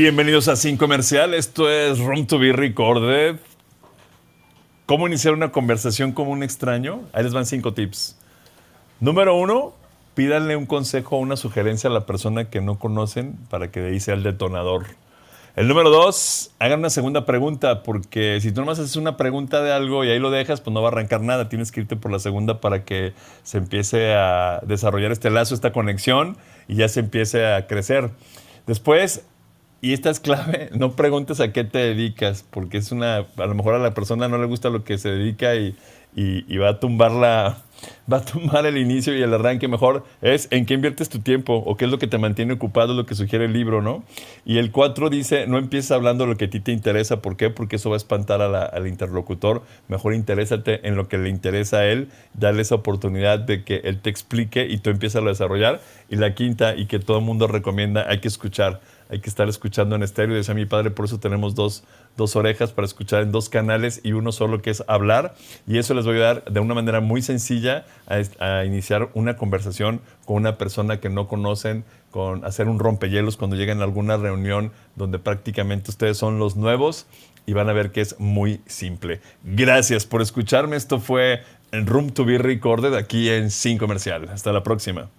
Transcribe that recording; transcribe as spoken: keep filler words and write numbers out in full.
Bienvenidos a Sin Comercial. Esto es Room to be Recorded. ¿Cómo iniciar una conversación con un extraño? Ahí les van cinco tips. Número uno, pídanle un consejo o una sugerencia a la persona que no conocen para que de ahí sea el detonador. El número dos, hagan una segunda pregunta, porque si tú nomás haces una pregunta de algo y ahí lo dejas, pues no va a arrancar nada. Tienes que irte por la segunda para que se empiece a desarrollar este lazo, esta conexión, y ya se empiece a crecer. Después, y esta es clave, no preguntes a qué te dedicas, porque es una, a lo mejor a la persona no le gusta lo que se dedica y, y, y va a tumbar la, va a tumbar el inicio y el arranque. Mejor es en qué inviertes tu tiempo o qué es lo que te mantiene ocupado, lo que sugiere el libro, ¿no? Y el cuatro dice, no empieces hablando de lo que a ti te interesa. ¿Por qué? Porque eso va a espantar a la, al interlocutor. Mejor interésate en lo que le interesa a él, dale esa oportunidad de que él te explique y tú empiezas a desarrollar. Y la quinta, y que todo el mundo recomienda, hay que escuchar. Hay que estar escuchando en estéreo. Decía mi padre, por eso tenemos dos, dos orejas para escuchar en dos canales y uno solo que es hablar. Y eso les voy a dar de una manera muy sencilla a, a iniciar una conversación con una persona que no conocen, con hacer un rompehielos cuando lleguen a alguna reunión donde prácticamente ustedes son los nuevos, y van a ver que es muy simple. Gracias por escucharme. Esto fue Room to be Recorded aquí en Sin Comercial. Hasta la próxima.